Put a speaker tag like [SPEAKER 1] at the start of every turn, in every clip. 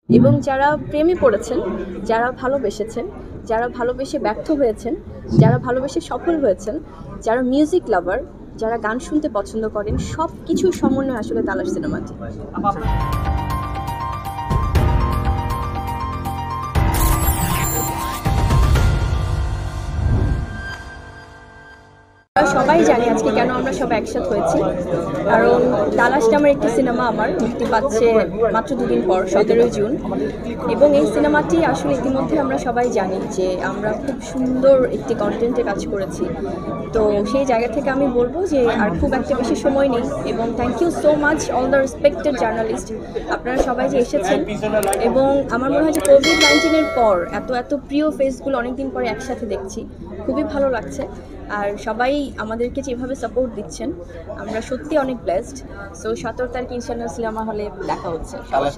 [SPEAKER 1] এবং যারা প্রেমে পড়েছেন, যারা ভালোবেসেছেন, যারা ভালোবেসে ব্যর্থ হয়েছেন, যারা ভালোবেসে সফল হয়েছেন, যারা মিউজিক লাভার, যারা গান শুনতে পছন্দ করেন, সব কিছুর সমন্বয় আসলে তালাশ সিনেমাটি। সবাই জানি আজকে কেন আমরা সবাই একসাথে হয়েছি, কারণ তালাশ নামের একটি সিনেমা আমার মুক্তি পাচ্ছে মাত্র 2 দিন পর, 17 জুন। এবং এই সিনেমাটি আসলে ইতিমধ্যে আমরা সবাই জানি যে আমরা খুব সুন্দর একটি কন্টেন্টে কাজ করেছি। তো সেই জায়গা থেকে আমি বলবো যে আর খুব একটা বেশি সময় নেই, এবং thank you so much all the respected journalist, আপনারা সবাই যে এসেছেন। এবং আমার মনে হয় যে কোভিড-19-এর পর এত প্রিয় ফেসগুলো অনেকদিন পরে একসাথে দেখছি, খুবই ভালো লাগছে। আর সবাই আমাদেরকে যেভাবে সাপোর্ট দিচ্ছেন, আমরা সত্যি অনেক ব্লেসড। সো 17 তারিখ ইনশাআল্লাহ সিনেমা হলে দেখা হচ্ছে।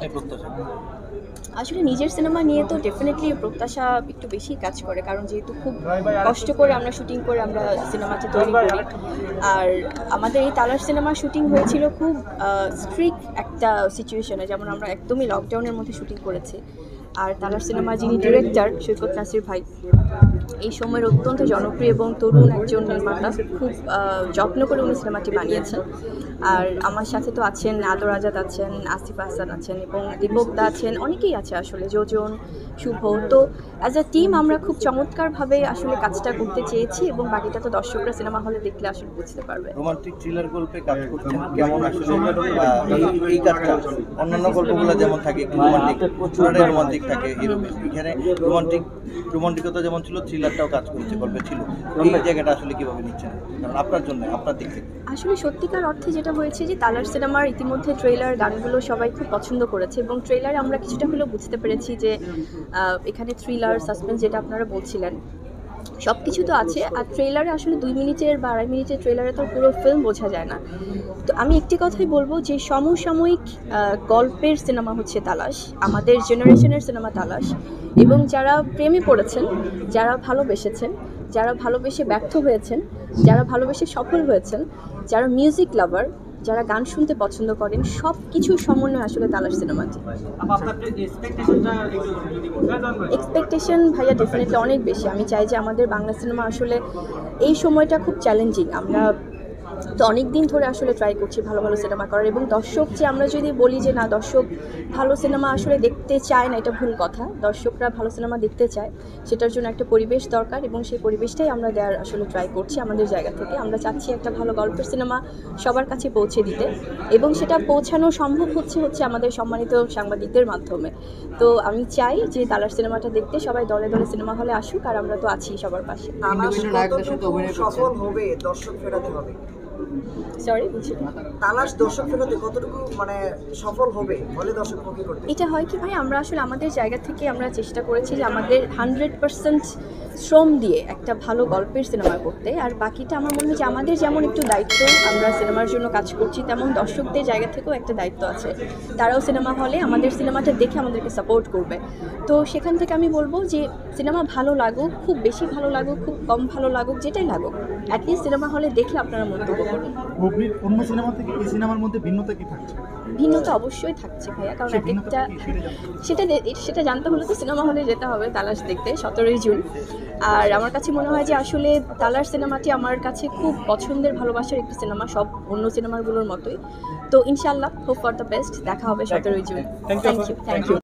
[SPEAKER 1] আসলে নিজের সিনেমা নিয়ে তো ডেফিনেটলি প্রত্যাশা একটু বেশি কাজ করে, কারণ যেহেতু খুব কষ্ট করে আমরা শুটিং করে আমরা সিনেমাটি তৈরি করি। আর আমাদের এই তালাশ সিনেমার শুটিং হয়েছিল খুব স্ট্রিক্ট একটা সিচুয়েশনে, যেমন আমরা একদমই লকডাউনের মধ্যে শুটিং করেছি। আর তালাশ সিনেমার যিনি ডিরেক্টর সৈকত নাসির ভাই, এই সময়ের অত্যন্ত জনপ্রিয় এবং তরুণ একজন নির্মাতা, খুব যত্ন করে উনি সিনেমাটি বানিয়েছেন। আর আমার সাথে তো আছেন আদর আজাদ আছেন, আসিফ হাসান আছেন, এবং দীপকদা আছেন, অনেকেই আছে আসলে, যোজন, শুভ। তো অ্যাজ আ টিম আমরা খুব চমৎকারভাবে আসলে কাজটা করতে চেয়েছি, এবং বাকিটা তো দর্শকরা সিনেমা হলে দেখলে আসলে বুঝতে পারবে।
[SPEAKER 2] রোমান্টিক থ্রিলার গল্পে কাজ করছেন, কেমন আসলে এই কাজটা? অন্যান্য গল্পগুলো যেমন থাকে একটু রোমান্টিক, পুরোটাই রোমান্টিক থাকে, এখানে রোমান্টিকতা যেমন ছিল, থ্রিলারটাও কাজ করছে, গল্পে ছিল। এই জায়গাটা আসলে কিভাবে নিচ্ছেন, কারণ আপনার জন্য, আপনার দিক থেকে?
[SPEAKER 1] আসলে সত্যিকার অর্থে যেটা হয়েছে যে তালাশ সিনেমার ইতিমধ্যে ট্রেলার গানগুলো সবাই খুব পছন্দ করেছে, এবং ট্রেলারে আমরা কিছুটা হলেও বুঝতে পেরেছি যে এখানে থ্রিলার, সাসপেন্স যেটা আপনারা বলছিলেন, সব কিছু তো আছে। আর ট্রেলারে আসলে 2 মিনিটের বা 2.5 মিনিটের ট্রেলারে তো পুরো ফিল্ম বোঝা যায় না। তো আমি একটি কথাই বলবো যে সমসাময়িক গল্পের সিনেমা হচ্ছে তালাশ, আমাদের জেনারেশনের সিনেমা তালাশ। এবং যারা প্রেমে পড়েছেন, যারা ভালোবেসেছেন, যারা ভালোবেসে ব্যর্থ হয়েছেন, যারা ভালোবেসে সফল হয়েছেন, যারা মিউজিক লাভার, যারা গান শুনতে পছন্দ করেন, সব কিছুর সমন্বয় আসলে তালাশ সিনেমাটি। এক্সপেকটেশন ভাইয়া ডেফিনেটলি অনেক বেশি। আমি চাই যে আমাদের বাংলা সিনেমা আসলে এই সময়টা খুব চ্যালেঞ্জিং। আমরা তো অনেক দিন ধরে আসলে ট্রাই করছি ভালো ভালো সিনেমা করার, এবং দর্শক যে আমরা যদি বলি যে না দর্শক ভালো সিনেমা আসলে দেখতে চায় না, এটা ভুল কথা। দর্শকরা ভালো সিনেমা দেখতে চায়, সেটার জন্য একটা পরিবেশ দরকার, এবং সেই পরিবেশটাই আমরা দেওয়ার আসলে ট্রাই করছি আমাদের জায়গা থেকে। আমরা চাচ্ছি একটা ভালো গল্পের সিনেমা সবার কাছে পৌঁছে দিতে, এবং সেটা পৌঁছানো সম্ভব হচ্ছে আমাদের সম্মানিত সাংবাদিকদের মাধ্যমে। তো আমি চাই যে তালাশ সিনেমাটা দেখতে সবাই দলে দলে সিনেমা হলে আসুক, আর আমরা তো আছি সবার পাশে।
[SPEAKER 3] সফল হবে, দর্শক ফেরাতে হবে।
[SPEAKER 1] সরি, বুঝছি
[SPEAKER 3] তালাশ দর্শক ফেরাতে কতটুকু মানে সফল হবে বলে দর্শকমুখী করতে?
[SPEAKER 1] এটা হয় কি ভাই, আমরা আসলে আমাদের জায়গা থেকে আমরা চেষ্টা করেছি যে আমাদের 100% শ্রম দিয়ে একটা ভালো গল্পের সিনেমা করতে। আর বাকিটা আমার মনে হয় যে আমাদের যেমন একটু দায়িত্ব, আমরা সিনেমার জন্য কাজ করছি, তেমন দর্শকদের জায়গা থেকেও একটা দায়িত্ব আছে। তারাও সিনেমা হলে আমাদের সিনেমাটা দেখে আমাদেরকে সাপোর্ট করবে। তো সেখান থেকে আমি বলবো যে সিনেমা ভালো লাগুক, খুব বেশি ভালো লাগুক, খুব কম ভালো লাগুক, যেটাই লাগুক, অ্যাটলিস্ট সিনেমা হলে দেখে আপনারা মন্তব্য করুন।
[SPEAKER 4] বুবলির অন্য সিনেমা থেকে এই সিনেমার মধ্যে ভিন্নতা কি থাকছে?
[SPEAKER 1] ভিন্নতা অবশ্যই থাকছে ভাইয়া, কারণ একটা সেটা জানতে হলে তো সিনেমা হলে যেতে হবে তালাশ দেখতে 17 জুন। আর আমার কাছে মনে হয় যে আসলে তালাশ সিনেমাটি আমার কাছে খুব পছন্দের, ভালোবাসার একটি সিনেমা, সব অন্য সিনেমাগুলোর মতোই। তো ইনশাআল্লাহ হোপ ফর দ্য বেস্ট, দেখা হবে 17 জুন। Thank you.